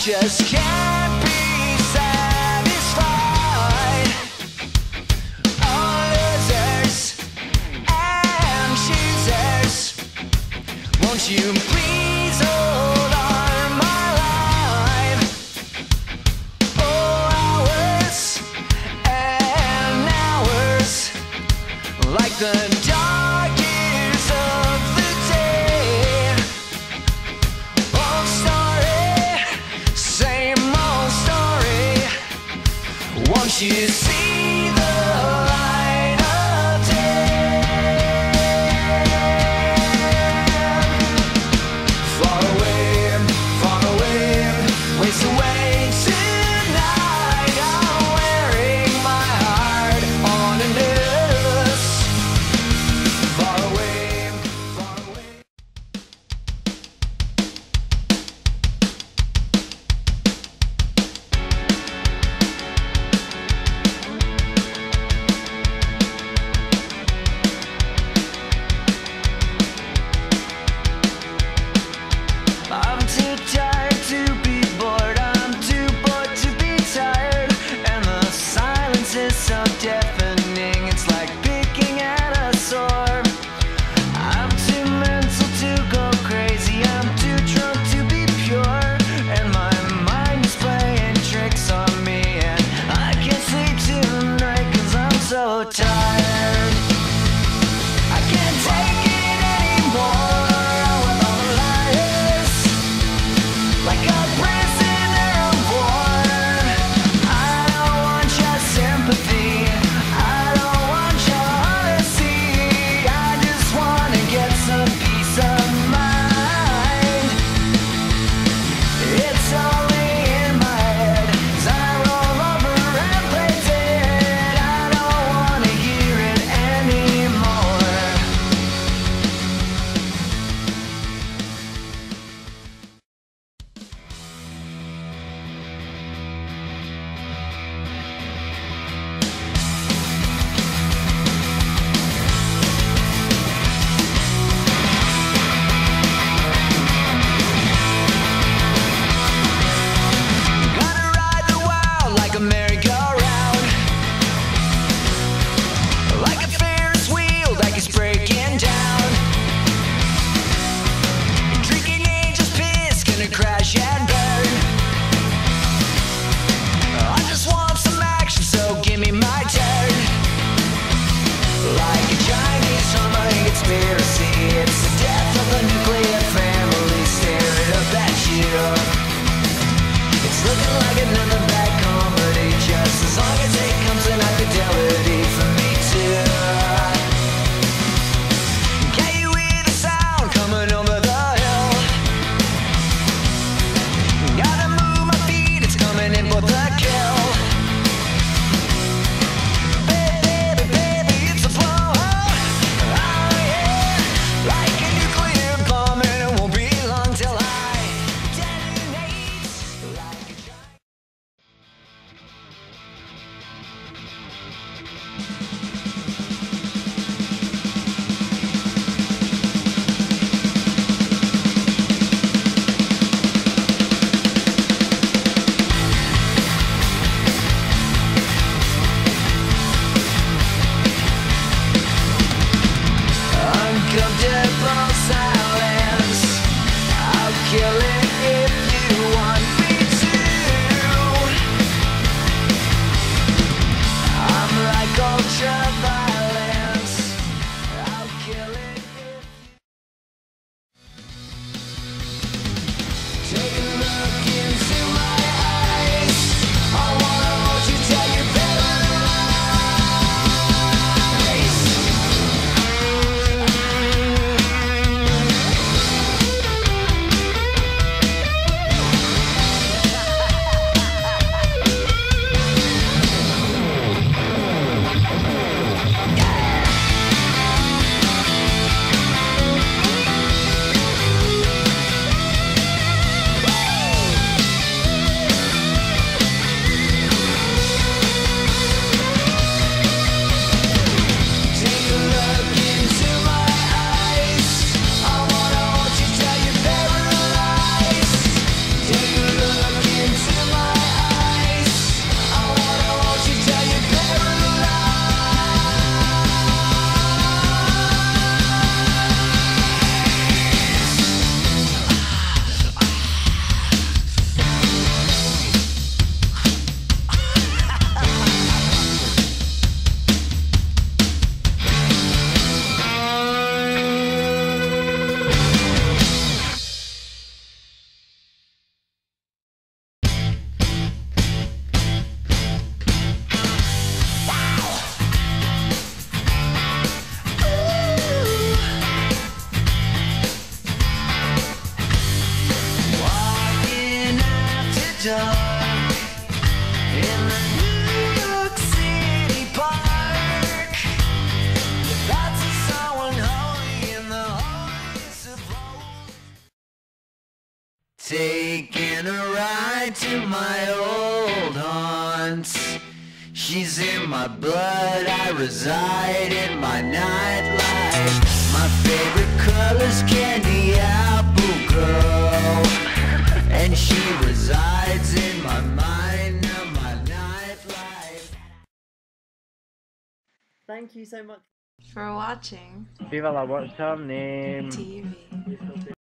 just can't be satisfied. All losers and choosers, won't you please hold on my life? Oh, hours and hours, like the dark years of the day. Old story, same old story. Won't you see the light of day? Far away, waste away tonight. I'm wearing my heart on a noose. Far away, far away. I'm too tired to be bored, I'm too bored to be tired, and the silence is so deafening, it's like picking at a sore. I'm too mental to go crazy, I'm too drunk to be pure, and my mind is playing tricks on me, and I can't sleep tonight 'cause I'm so tired. I can't take it anymore. With all the liars, like a prisoner of war. I don't want your sympathy, I don't want your honesty. I just wanna get some peace of mind. It's only in my head, 'cause I roll over and play dead. I don't wanna hear it anymore. Gotta ride the world like a merry-go-round, like a Ferris wheel that keeps breaking down. Drinking angel's piss, gonna crash and burn. I just want some action, so give me my turn. Like a Chinese humbug conspiracy, it's the death of the nuclear family staring up at you. It's looking like another bad comedy, just as long as it comes in high fidelity for me too. Can you hear the sound coming over the hill? Gotta move my feet, it's coming in for the kill. Baby, baby, it's a flow. Oh yeah, like a nuclear bomb, and it won't be long till I detonate. Like a giant. Uncomfortable silence, I'll kill it if you want me to. I'm like ultra-violence, I'll kill it if you. Take a look into my eyes, I wanna hold you till you're paralyzed. taking a ride to my old haunts. She's in my blood, I reside in my nightlife. My favorite color's candy apple girl, and she resides in my mind of my nightlife. Thank you so much for watching VivaLaWhatshernameTV. TV.